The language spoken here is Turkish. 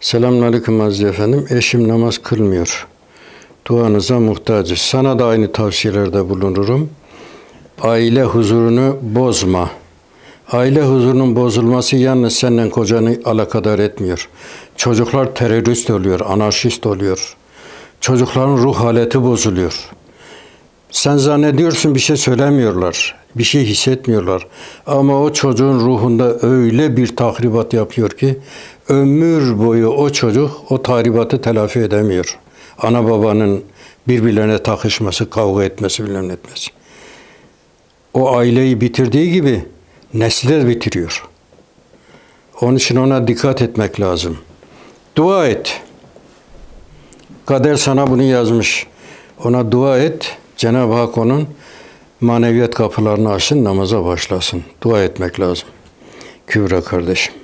Selamünaleyküm aziz efendim. Eşim namaz kılmıyor. Duanıza muhtacız. Sana da aynı tavsiyelerde bulunurum. Aile huzurunu bozma. Aile huzurunun bozulması yalnız seninle kocanı alakadar etmiyor. Çocuklar terörist oluyor, anarşist oluyor. Çocukların ruh haleti bozuluyor. Sen zannediyorsun bir şey söylemiyorlar, bir şey hissetmiyorlar. Ama o çocuğun ruhunda öyle bir tahribat yapıyor ki ömür boyu o çocuk o tahribatı telafi edemiyor. Ana babanın birbirlerine takışması, kavga etmesi, bilmem ne etmesi. O aileyi bitirdiği gibi nesli de bitiriyor. Onun için ona dikkat etmek lazım. Dua et. Kader sana bunu yazmış. Ona dua et. Cenab-ı Hak onun maneviyat kapılarını açsın, namaza başlasın. Dua etmek lazım. Kübra kardeşim.